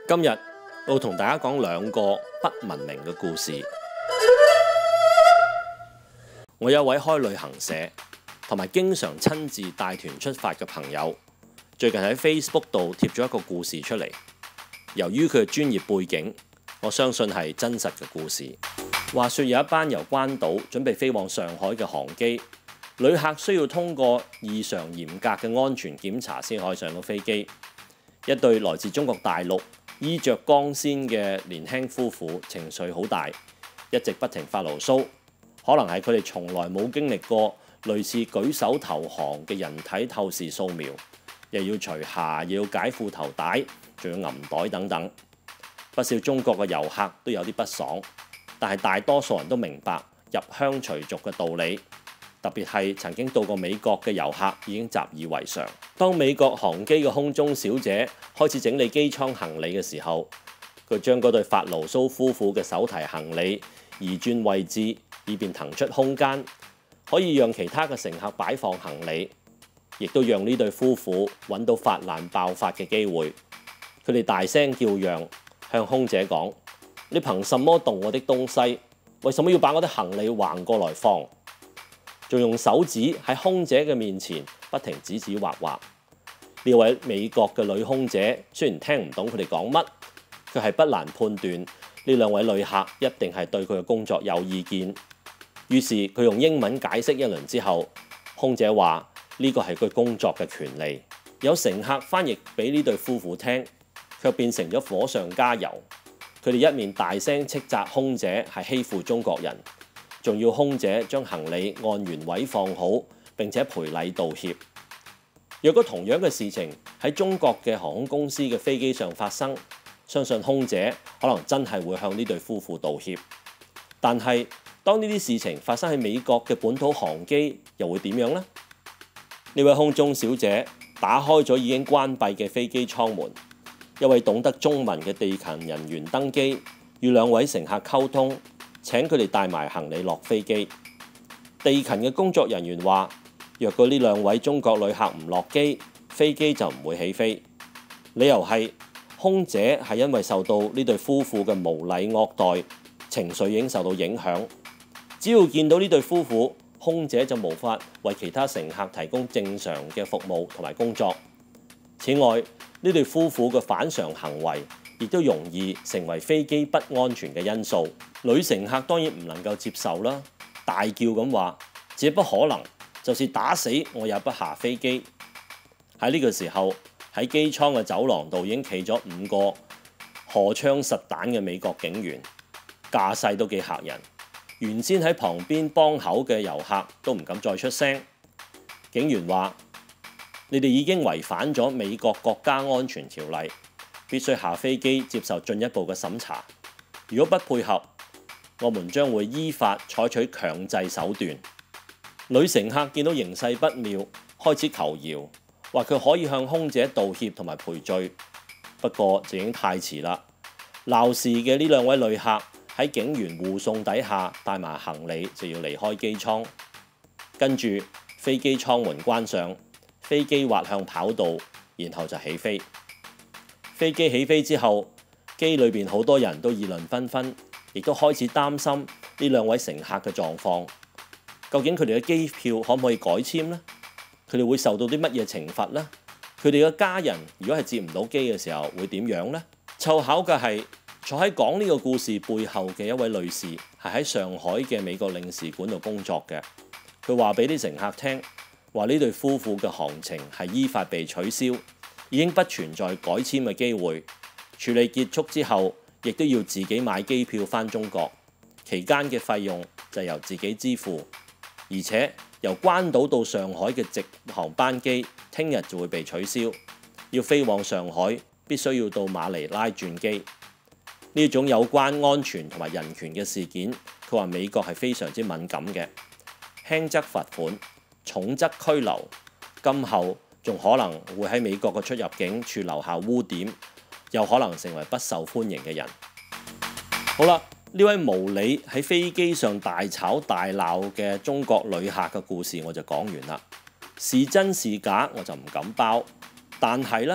今日我會同大家講兩個不文明嘅故事。我有一位開旅行社同埋經常親自帶團出發嘅朋友，最近喺 Facebook 度貼咗一個故事出嚟。由於佢嘅專業背景，我相信係真實嘅故事。話說有一班由關島準備飛往上海嘅航機，旅客需要通過異常嚴格嘅安全檢查先可以上到飛機。一對來自中國大陸衣着光鮮嘅年輕夫婦情緒好大，一直不停發牢騷。可能係佢哋從來冇經歷過類似舉手投降嘅人體透視掃描，又要除鞋，又要解褲頭帶，仲要銀袋等等。不少中國嘅遊客都有啲不爽，但係大多數人都明白入鄉隨俗嘅道理。特別係曾經到過美國嘅遊客已經習以為常。當美國航機嘅空中小姐開始整理機艙行李嘅時候，佢將嗰對發牢騷夫婦嘅手提行李移轉位置，以便騰出空間，可以讓其他嘅乘客擺放行李，亦都讓呢對夫婦揾到發爛爆發嘅機會。佢哋大聲叫嚷，向空姐講：你憑什麼動我的東西？為什麼要把我的行李橫過來放？仲用手指喺空姐嘅面前不停指指畫畫。呢位美國嘅女空姐雖然聽唔懂佢哋講乜，佢係不難判斷呢兩位旅客一定係對佢嘅工作有意見。於是佢用英文解釋一輪之後，空姐話呢個係佢工作嘅權利。有乘客翻譯俾呢對夫婦聽，卻變成咗火上加油。佢哋一面大聲斥責空姐係欺負中國人，仲要空姐將行李按原位放好，並且賠禮道歉。若果同樣嘅事情喺中國嘅航空公司嘅飛機上發生，相信空姐可能真係會向呢對夫婦道歉。但係當呢啲事情發生喺美國嘅本土航機，又會點樣呢？呢位空中小姐打開咗已經關閉嘅飛機艙門，一位懂得中文嘅地勤人員登機，與兩位乘客溝通，請佢哋帶埋行李落飛機。地勤嘅工作人員話：若果呢兩位中國旅客唔落機，飛機就唔會起飛。理由係空姐係因為受到呢對夫婦嘅無禮惡待，情緒已經受到影響。只要見到呢對夫婦，空姐就無法為其他乘客提供正常嘅服務同埋工作。此外，呢對夫婦嘅反常行為亦都容易成為飛機不安全嘅因素。女乘客當然唔能夠接受啦，大叫咁話：這不可能，就是打死我也不下飛機。喺呢個時候，喺機艙嘅走廊度已經企咗5個荷槍實彈嘅美國警員，架勢都幾嚇人。原先喺旁邊幫口嘅遊客都唔敢再出聲。警員話：你哋已經違反咗美國國家安全條例，必須下飛機接受進一步嘅審查。如果不配合，我們將會依法採取強制手段。女乘客見到形勢不妙，開始求饒，話佢可以向空姐道歉同埋賠罪。不過就已經太遲啦。鬧事嘅呢兩位旅客喺警員護送底下帶埋行李就要離開機艙，跟住飛機艙門關上，飛機滑向跑道，然後就起飛。飛機起飛之後，機裏邊好多人都議論紛紛，亦都開始擔心呢兩位乘客嘅狀況。究竟佢哋嘅機票可唔可以改簽呢？佢哋會受到啲乜嘢懲罰呢？佢哋嘅家人如果係接唔到機嘅時候會點樣呢？湊巧嘅係坐喺講呢個故事背後嘅一位女士係喺上海嘅美國領事館度工作嘅。佢話俾啲乘客聽，話呢對夫婦嘅航程係依法被取消，已經不存在改簽嘅機會。處理結束之後，亦都要自己買機票返中國，期間嘅費用就由自己支付。而且由關島到上海嘅直航班機，聽日就會被取消。要飛往上海，必須要到馬尼拉轉機。呢種有關安全同埋人權嘅事件，佢話美國係非常之敏感嘅，輕則罰款，重則拘留，今後仲可能會喺美國嘅出入境處留下污點，有可能成為不受歡迎嘅人。好啦。呢位無理喺飛機上大吵大鬧嘅中國旅客嘅故事我就講完啦。是真是假我就唔敢包，但係呢，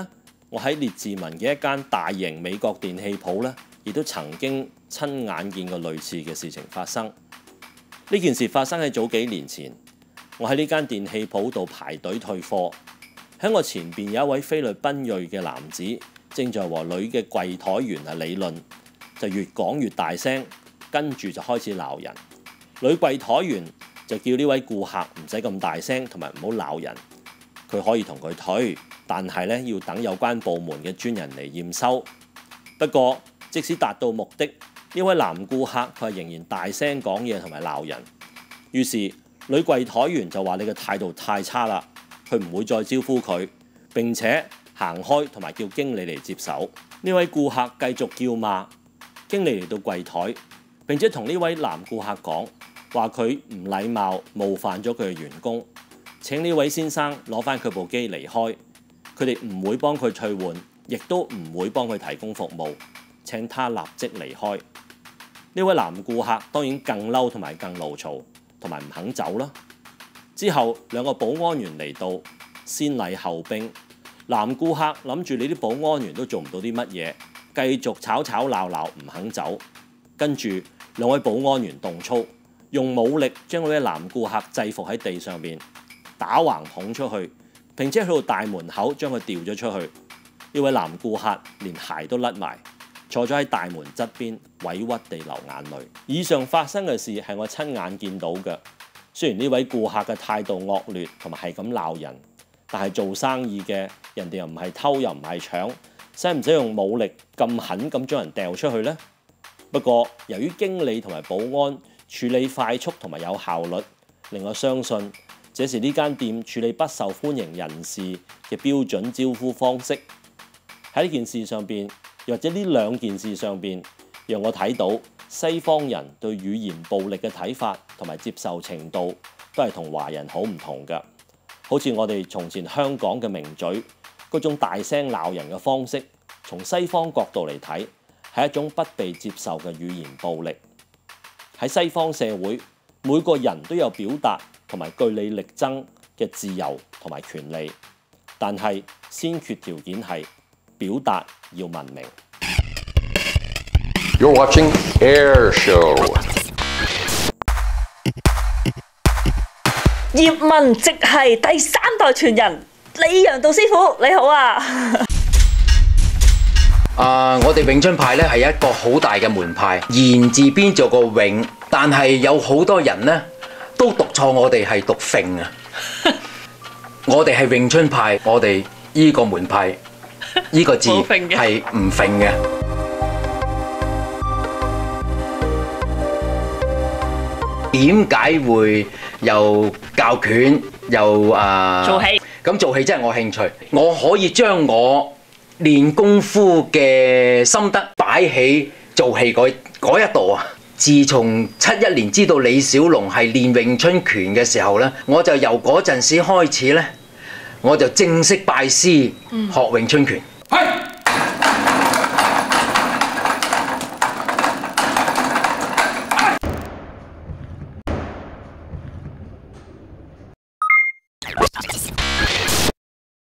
我喺列治文嘅一間大型美國電器鋪呢，亦都曾經親眼見過類似嘅事情發生。呢件事發生喺早幾年前，我喺呢間電器鋪度排隊退貨，喺我前邊有一位菲律賓裔嘅男子，正在和女嘅櫃台員理論，就越講越大聲，跟住就開始鬧人。女櫃台員就叫呢位顧客唔使咁大聲，同埋唔好鬧人，佢可以同佢退，但係咧要等有關部門嘅專人嚟驗收。不過即使達到目的，呢位男顧客佢係仍然大聲講嘢同埋鬧人。於是女櫃台員就話：你嘅態度太差啦，佢唔會再招呼佢，並且行開同埋叫經理嚟接手。呢位顧客繼續叫罵，經理嚟到櫃台，並且同呢位男顧客講話佢唔禮貌，冒犯咗佢嘅員工，請呢位先生攞返佢部機離開。佢哋唔會幫佢退換，亦都唔會幫佢提供服務，請他立即離開。呢位男顧客當然更嬲同埋更怒嘈，同埋唔肯走啦。之後兩個保安員嚟到，先禮後兵。男顧客諗住你啲保安員都做唔到啲乜嘢，繼續吵吵鬧鬧唔肯走。跟住兩位保安員動粗，用武力將嗰位男顧客制服喺地上面，打橫捧出去，並且去到大門口將佢掉咗出去。呢位男顧客連鞋都甩埋，坐咗喺大門側邊，委屈地流眼淚。以上發生嘅事係我親眼見到嘅。雖然呢位顧客嘅態度惡劣同埋係咁鬧人，但係做生意嘅人哋又唔係偷又唔係搶，使唔使用武力咁狠咁將人掉出去呢？不過由於經理同埋保安處理快速同埋有效率，令我相信這是呢間店處理不受歡迎人士嘅標準招呼方式。喺呢件事上邊，又或者呢兩件事上邊，讓我睇到西方人對語言暴力嘅睇法同埋接受程度都係同華人好唔同㗎。好似我哋從前香港嘅名嘴嗰種大聲鬧人嘅方式，從西方角度嚟睇係一種不被接受嘅語言暴力。喺西方社會，每個人都有表達同埋據理力爭嘅自由同埋權利，但係先決條件係表達要文明。 You're watching Airshow。 葉問直係第3代傳人，李陽道師傅你好啊！ 我哋詠春派咧係一個好大嘅門派，言字邊做個永，但係有好多人咧都讀錯，我哋係讀揈啊！我哋係詠春派，我哋依個門派依個字係唔揈嘅。點解會又教拳又做戲？ 咁做戲真係我興趣，我可以將我練功夫嘅心得擺喺做戲嗰一度啊！自從71年知道李小龍係練詠春拳嘅時候呢，我就由嗰陣時開始呢，我就正式拜師學詠春拳。